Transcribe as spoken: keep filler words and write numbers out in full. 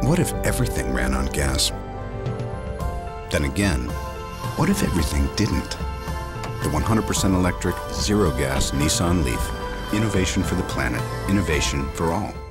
What if everything ran on gas? Then again, what if everything didn't? The one hundred percent electric, zero gas Nissan Leaf. Innovation for the planet, innovation for all.